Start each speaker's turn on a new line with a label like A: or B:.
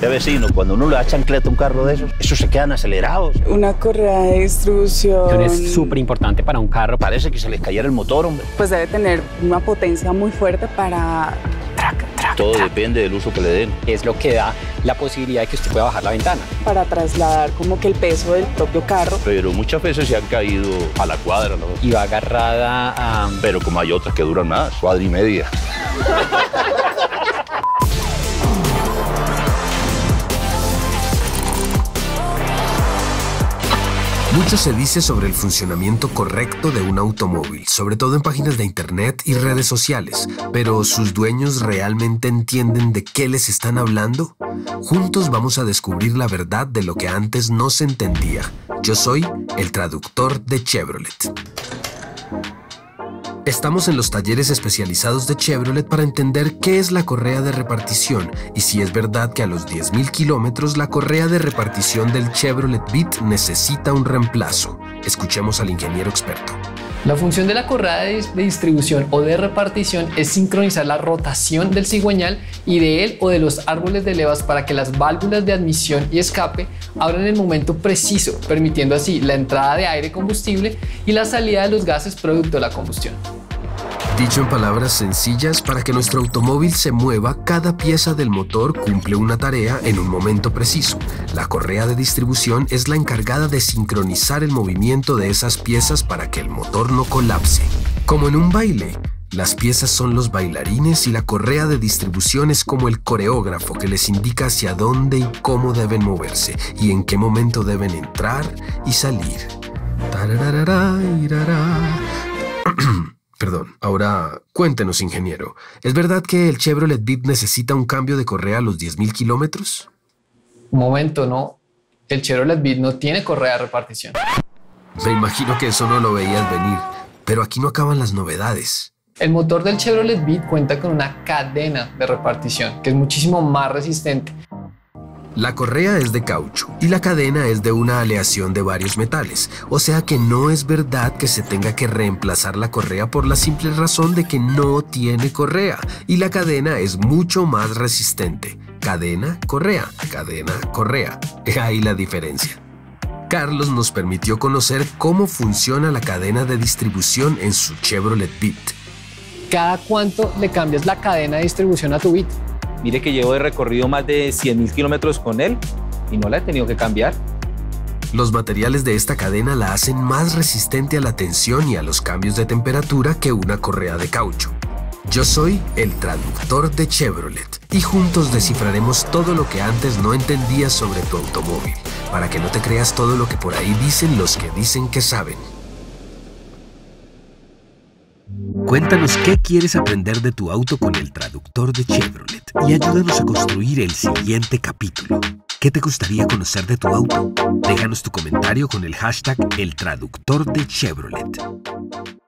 A: Vecino, cuando uno le da chancleta a un carro de esos se quedan acelerados.
B: Una correa de distribución
C: Es súper importante para un carro.
A: Parece que se les cayera el motor, hombre.
B: pues debe tener una potencia muy fuerte para
A: Todo depende del uso que le den.
C: Es lo que da la posibilidad de que usted pueda bajar la ventana.
B: para trasladar como que el peso del propio carro.
A: Pero muchas veces se han caído a la cuadra, ¿no?
C: Y va agarrada a...
A: Pero como hay otras que duran más, cuadra y media.
D: Mucho se dice sobre el funcionamiento correcto de un automóvil, sobre todo en páginas de internet y redes sociales, pero ¿sus dueños realmente entienden de qué les están hablando? Juntos vamos a descubrir la verdad de lo que antes no se entendía. Yo soy el traductor de Chevrolet. Estamos en los talleres especializados de Chevrolet para entender qué es la correa de repartición y si es verdad que a los 10.000 kilómetros la correa de repartición del Chevrolet Beat necesita un reemplazo. Escuchemos al ingeniero experto.
E: La función de la correa de distribución o de repartición es sincronizar la rotación del cigüeñal y de él o de los árboles de levas para que las válvulas de admisión y escape abran en el momento preciso, permitiendo así la entrada de aire combustible y la salida de los gases producto de la combustión.
D: Dicho en palabras sencillas, para que nuestro automóvil se mueva, cada pieza del motor cumple una tarea en un momento preciso. La correa de distribución es la encargada de sincronizar el movimiento de esas piezas para que el motor no colapse. Como en un baile, las piezas son los bailarines y la correa de distribución es como el coreógrafo que les indica hacia dónde y cómo deben moverse y en qué momento deben entrar y salir. Tararara, irara. Perdón, ahora cuéntenos, ingeniero. ¿Es verdad que el Chevrolet Beat necesita un cambio de correa a los 10.000 kilómetros?
E: Un momento, no. El Chevrolet Beat no tiene correa de repartición.
D: Me imagino que eso no lo veías venir, pero aquí no acaban las novedades.
E: El motor del Chevrolet Beat cuenta con una cadena de repartición que es muchísimo más resistente.
D: La correa es de caucho y la cadena es de una aleación de varios metales, o sea que no es verdad que se tenga que reemplazar la correa por la simple razón de que no tiene correa y la cadena es mucho más resistente. Cadena, correa, cadena, correa. Ahí la diferencia. Carlos nos permitió conocer cómo funciona la cadena de distribución en su Chevrolet Beat.
E: ¿Cada cuánto le cambias la cadena de distribución a tu Beat?
F: Mire que llevo de recorrido más de 100.000 kilómetros con él y no la he tenido que cambiar.
D: Los materiales de esta cadena la hacen más resistente a la tensión y a los cambios de temperatura que una correa de caucho. Yo soy el traductor de Chevrolet y juntos descifraremos todo lo que antes no entendías sobre tu automóvil, para que no te creas todo lo que por ahí dicen los que dicen que saben. Cuéntanos qué quieres aprender de tu auto con el traductor de Chevrolet y ayúdanos a construir el siguiente capítulo. ¿Qué te gustaría conocer de tu auto? Déjanos tu comentario con el hashtag #eltraductor de Chevrolet.